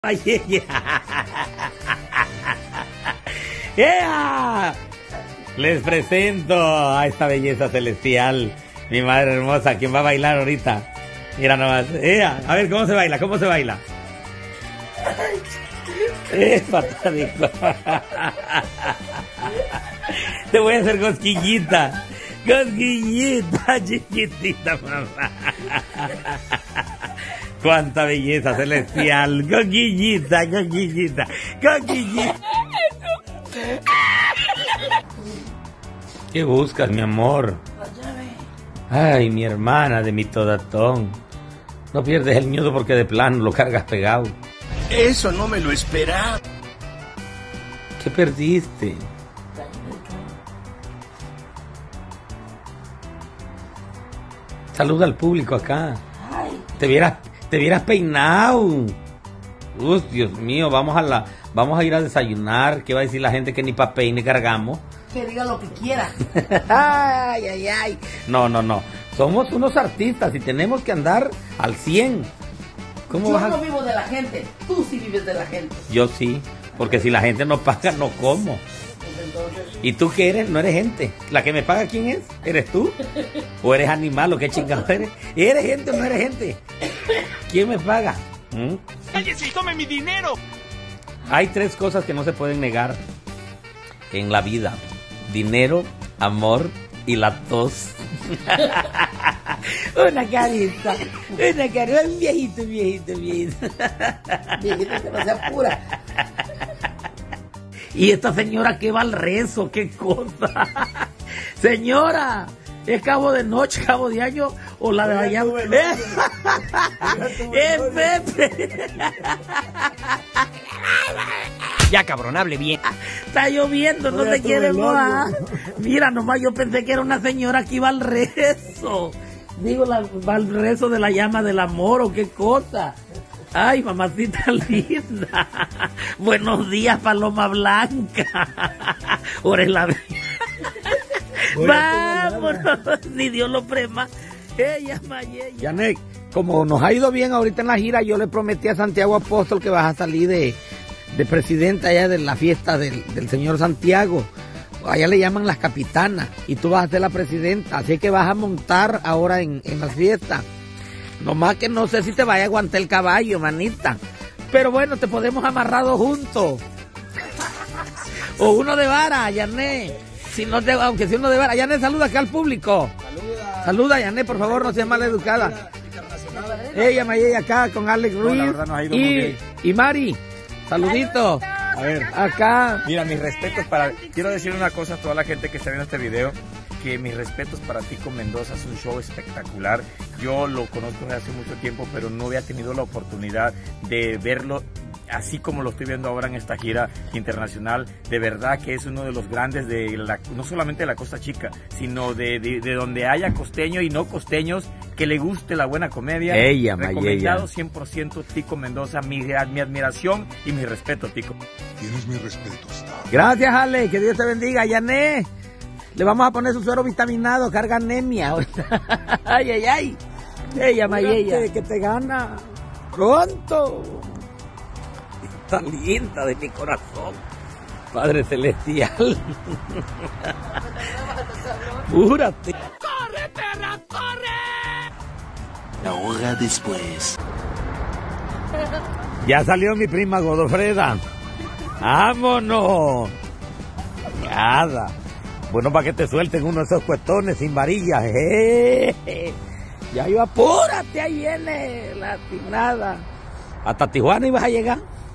Ay, ¡ea! Les presento a esta belleza celestial, mi madre hermosa, quien va a bailar ahorita. Mira nomás, ¡ea! A ver, ¿cómo se baila? ¿Cómo se baila? Es patético. Te voy a hacer cosquillita. Cosquillita, chiquitita, mamá. Cuánta belleza celestial. Coquillita, coquillita, coquillita. ¿Qué buscas, mi amor? Ay, mi hermana de mi todatón. No pierdes el miedo porque de plano lo cargas pegado. Eso no me lo esperaba. ¿Qué perdiste? Saluda al público acá. Te vieras peinado. Dios mío, vamos a ir a desayunar. ¿Qué va a decir la gente que ni pa' peine cargamos? Que diga lo que quiera. Ay, ay, ay. No. Somos unos artistas y tenemos que andar al 100. ¿Cómo Yo vas a...? no vivo de la gente. Tú sí vives de la gente. Yo sí, porque si la gente no paga, no como. Pues entonces... ¿Y tú qué eres? No eres gente. ¿La que me paga quién es? ¿Eres tú? ¿O eres animal o qué chingado eres? ¿Eres gente o no eres gente? ¿Quién me paga? ¡Cállese y tome mi dinero! Hay 3 cosas que no se pueden negar en la vida: dinero, amor y la tos. Una carita, un viejito. Viejito que no sea pura. Y esta señora que va al rezo, qué cosa. Señora, ¿es cabo de noche, cabo de año o la de allá? ¡Es Pepe! Ya, cabrón, hable bien. Está lloviendo, no te quiere mojar. Mira, nomás yo pensé que era una señora que iba al rezo. Digo, va al rezo de la llama del amor o qué cosa. Ay, mamacita linda. Buenos días, paloma blanca. Ahora es la... Vámonos, ni Dios lo prema. Ella, Mayella. Yanek, como nos ha ido bien ahorita en la gira, yo le prometí a Santiago Apóstol que vas a salir de presidenta allá de la fiesta del señor Santiago. Allá le llaman las capitanas y tú vas a ser la presidenta, así que vas a montar ahora en las fiestas. Nomás que no sé si te vaya a aguantar el caballo, manita. Pero bueno, te podemos amarrado juntos. O uno de vara, Yané. Aunque si uno de vara. Yané, saluda acá al público. Saluda, Yané, por favor, no seas mal educada. Ella, Mayella, acá con Alex Ruiz. No, la verdad, nos ha ido muy bien. Y Mari, saludito. A ver, Acá. mira, mis respetos para... Quiero decir una cosa a toda la gente que está viendo este video, que mis respetos para Tico Mendoza, es un show espectacular. Yo lo conozco desde hace mucho tiempo, pero no había tenido la oportunidad de verlo así como lo estoy viendo ahora en esta gira internacional. De verdad que es uno de los grandes no solamente de la Costa Chica, sino de donde haya costeños y no costeños que le guste la buena comedia. Ella, recomendado Mayella. 100% Tico Mendoza. Mi admiración y mi respeto, Tico. Tienes mi respeto, Star. Gracias, Ale, que Dios te bendiga. Yané, le vamos a poner su suero vitaminado, carga anemia. Ay, ay, ay. Ella, Mayella. Que te gana pronto. Está linda de mi corazón, Padre Celestial. Púrate. ¡Corre, perra, corre! La hora después. Ya salió mi prima Godofreda. ¡Vámonos! Nada. Bueno, para que te suelten uno de esos cuestones sin varillas. Ya iba, apúrate, ahí viene la atinada. ¿Hasta Tijuana ibas a llegar?